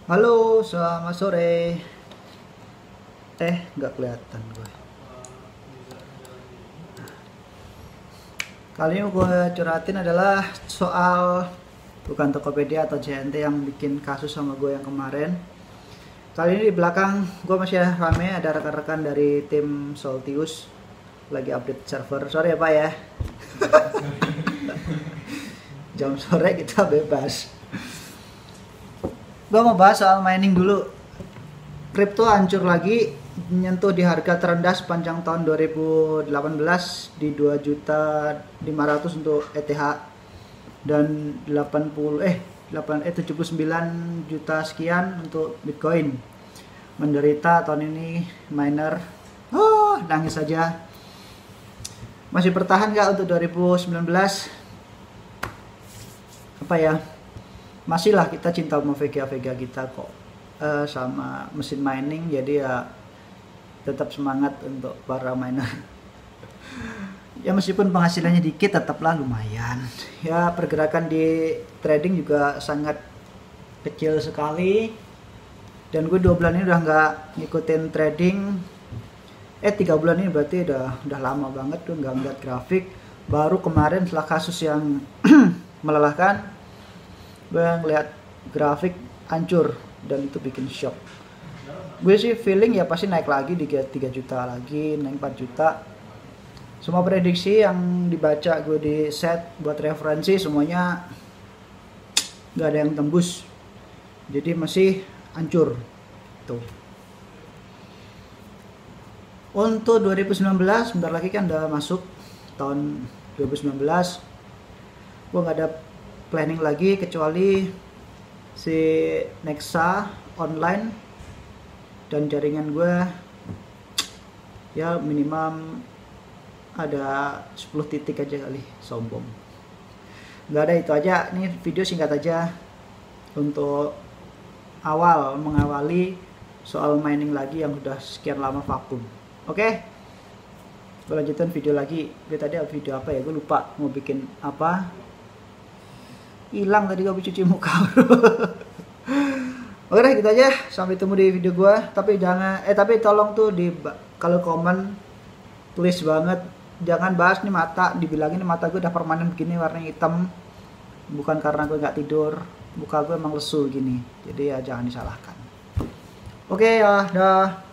Halo, selamat sore. Nggak kelihatan gue. Kali ini gue curhatin adalah soal bukan Tokopedia atau JNT yang bikin kasus sama gue yang kemarin. Kali ini di belakang gue masih rame, ada rekan-rekan dari tim Soltius lagi update server. Sorry ya Pak ya. Jam sore kita bebas. Gue mau bahas soal mining dulu. Kripto hancur lagi, menyentuh di harga terendah sepanjang tahun 2018 di 2.500.000 untuk ETH dan 79 juta sekian untuk Bitcoin. Menderita tahun ini miner. Nangis saja. Masih bertahan nggak untuk 2019? Apa ya? Masih lah, kita cinta sama Vega kita kok, sama mesin mining, jadi ya tetap semangat untuk para miner. Ya meskipun penghasilannya dikit tetaplah lumayan. Ya pergerakan di trading juga sangat kecil sekali. Dan gue 2 bulan ini udah nggak ngikutin trading. 3 bulan ini berarti udah lama banget tuh nggak ngeliat grafik. Baru kemarin setelah kasus yang melelahkan, gue ngeliat grafik hancur dan itu bikin shock. Gue sih feeling ya pasti naik lagi di 3 juta lagi, naik 4 juta. Semua prediksi yang dibaca gue di set buat referensi semuanya nggak ada yang tembus, jadi masih hancur tuh. Untuk 2019 bentar lagi kan udah masuk tahun 2019, gue nggak ada planning lagi kecuali si Nexa online dan jaringan gue ya minimum ada 10 titik aja kali, sombong. Nggak ada, itu aja. Ini video singkat aja untuk mengawali soal mining lagi yang udah sekian lama vakum. Oke, gue lanjutin video lagi. Gue tadi video apa ya, gue lupa mau bikin apa. Hilang tadi gue cuci muka. Oke deh, gitu aja. Sampai ketemu di video gue. Tapi tolong tuh kalau komen tulis banget, jangan bahas nih mata. Dibilangin mata gue udah permanen begini warna hitam, bukan karena gue nggak tidur, muka gue emang lesu gini, jadi ya jangan disalahkan. Oke ya, dah.